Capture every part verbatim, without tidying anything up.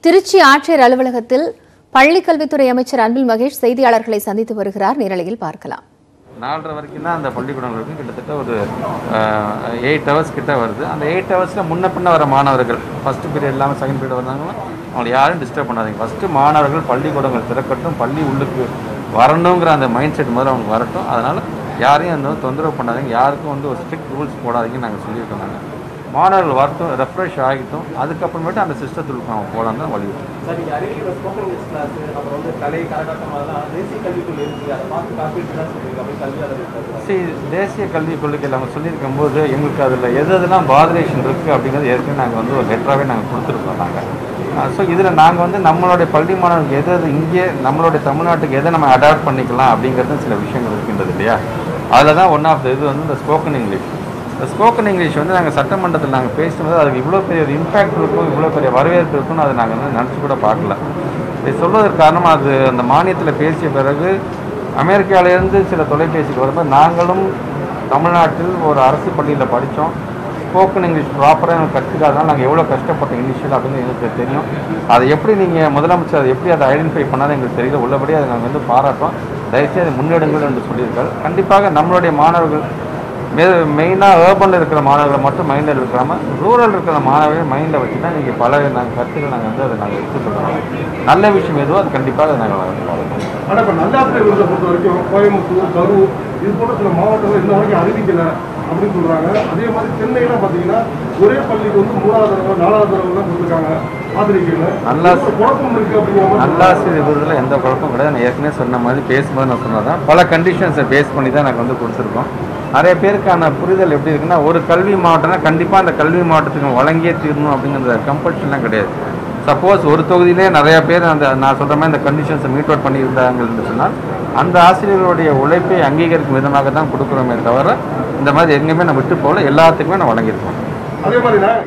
திருச்சி ஆட்சியர் அலுவலகத்தில் பள்ளிக்கல்வித்துறை அமைச்சர் அன்பில் மகேஷ் செய்தியாளர்களை சந்தித்து வருகிறார். நேரலையில் பார்க்கலாம். நாலரை வரைக்கும் தான் அந்த பள்ளிக்கூடங்களுக்கு கிட்டத்தட்ட ஒரு எயிட் ஹவர்ஸ் கிட்ட வருது. அந்த எயிட் ஹவர்ஸில் முன்ன பின்ன வர மாணவர்கள் ஃபஸ்ட்டு பீரியட் இல்லாமல் செகண்ட் பீரியட் வந்தாங்கன்னா அவங்களை யாரும் டிஸ்டர்ப் பண்ணாதீங்க. ஃபஸ்ட்டு மாணவர்கள் பள்ளிக்கூடங்கள் திறக்கட்டும், பள்ளி உள்ளுக்கு வரணுங்கிற அந்த மைண்ட் செட் முதல்ல அவங்களுக்கு வரட்டும். அதனால் யாரையும் அந்த தொந்தரவு பண்ணாதீங்க, யாருக்கும் வந்து ஒரு ஸ்ட்ரிக்ட் ரூல்ஸ் போடாதீங்கன்னு நாங்கள் சொல்லியிருக்கோம். நாங்கள் மாணவர்கள் வரட்டும், ரெஃப்ரெஷ் ஆகிட்டும், அதுக்கப்புறமேட்டு அந்த சிஸ்டத்துக்கு நம்ம போகலாம் தான் வலியுறுத்தோம். சரி, தேசிய கல்விக் கொள்கையில் நம்ம சொல்லியிருக்கும் போது எங்களுக்கு அதில் எது எதெல்லாம் பாதரேஷன் இருக்குது அப்படிங்கிறது ஏற்கனவே நாங்கள் வந்து ஒரு லெட்டராகவே நாங்கள் கொடுத்துருக்கோம். நாங்கள் ஸோ இதில் நாங்கள் வந்து நம்மளுடைய பள்ளி மாணவர்களுக்கு எது எது இங்கே நம்மளுடைய தமிழ்நாட்டுக்கு எதை நம்ம அடாப்ட் பண்ணிக்கலாம் அப்படிங்கிறது சில விஷயங்கள் இருக்கின்றது இல்லையா. அதில் தான் ஒன் ஆஃப் த இது வந்து இந்த ஸ்போக்கன் இங்கிலீஷ். இந்த ஸ்போக்கன் இங்கிலீஷ் வந்து நாங்கள் சட்டமன்றத்தில் நாங்கள் பேசும்போது அதுக்கு இவ்வளோ பெரிய ஒரு இம்பேக்ட் இருக்கும், இவ்வளோ பெரிய வரவேற்பு இருக்குன்னு அதை நாங்கள் வந்து நினச்சி கூட பார்க்கல. இதை சொல்வதற்கு காரணம் அது அந்த மானியத்தில் பேசிய பிறகு அமெரிக்காவிலேருந்து சில தொலைபேசிக்கு வரும்போது நாங்களும் தமிழ்நாட்டில் ஒரு அரசு பள்ளியில் படித்தோம். ஸ்போக்கன் இங்கிலீஷ் ப்ராப்பராக எனக்கு கற்றுக்காதனால நாங்கள் எவ்வளோ கஷ்டப்பட்டோம் இனிஷியல் அப்படின்னு எங்களுக்கு தெரியும். அதை எப்படி நீங்கள் முதலமைச்சர் அதை எப்படி அதை ஐடென்டிஃபை பண்ணாத எங்களுக்கு தெரியல. உள்ளபடி அதை நாங்கள் வந்து பாராட்டோம். தயவுசெய்து அதை முன்னெடுங்கள் என்று சொல்லியிருக்காரு. கண்டிப்பாக நம்மளுடைய மாணவர்கள் மெ மெயினாக ஏர்பனில் இருக்கிற மாணவர்களை மட்டும் மைண்டில் இருக்கிறாமல் ரூரல் இருக்கிற மாணவர்கள் மைண்டில் வச்சு தான் நீங்கள் பல நாங்கள் கருத்துக்கள் நாங்கள் வந்து அதை நாங்கள் எடுத்துக்கிறோம். நல்ல விஷயம் எதுவோ அது கண்டிப்பாக அதை நாங்கள் வளர்க்கிறோம். ஆனால் இப்போ நல்லாசிரியர் விருதை பொறுத்த வரைக்கும் கோயம்புத்தூர், கரூர் இது போன்ற சில மாவட்டங்கள் இந்த வரைக்கும் அறிவிக்கலை அப்படின்னு சொல்கிறாங்க. அதே மாதிரி சென்னையெல்லாம் பார்த்தீங்கன்னா ஒரே பள்ளிக்கு வந்து மூணாவது தடவை நாலாவது தடவை தான் கொடுத்துருக்காங்க. நல்லாசிரியர் விருதில் எந்த குழப்பம் கிடையாது. நான் ஏற்கனவே சொன்ன மாதிரி பேசும்போது நான் சொன்னதான் பல கண்டிஷன்ஸை பேஸ் பண்ணி தான் நாங்கள் வந்து கொடுத்துருக்கோம். நிறைய பேருக்கான புரிதல் எப்படி இருக்குன்னா, ஒரு கல்வி மாவட்டம்னா கண்டிப்பாக அந்த கல்வி மாவட்டத்துக்கு வழங்கியே தீரணும் அப்படிங்கிற கம்பல்ஷன்லாம் கிடையாது. சப்போஸ் ஒரு தொகுதியிலே நிறையா பேர் அந்த நான் சொல்கிற மாதிரி இந்த கண்டிஷன்ஸை மீட் அவுட் பண்ணியிருந்தாங்கன்னு சொன்னால் அந்த ஆசிரியர்களுடைய உழைப்பை அங்கீகரிக்கும் விதமாக தான் கொடுக்குறோமே தவிர இந்த மாதிரி எங்கேயுமே நான் விட்டு போகல, எல்லாத்துக்குமே நான் வழங்கியிருக்கோம். அதே மாதிரி தான்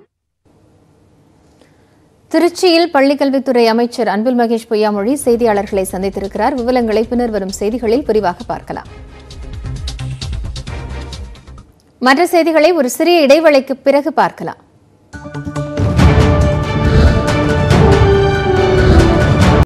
திருச்சியில் பள்ளிக்கல்வித்துறை அமைச்சர் அன்பில் மகேஷ் பொய்யாமொழி செய்தியாளர்களை சந்தித்திருக்கிறார். விவரங்களை பின்னர் வரும் செய்திகளில் விரிவாக பார்க்கலாம். மற்ற செய்திகளை ஒரு சிறிய இடைவேளைக்கு பிறகு பார்க்கலாம்.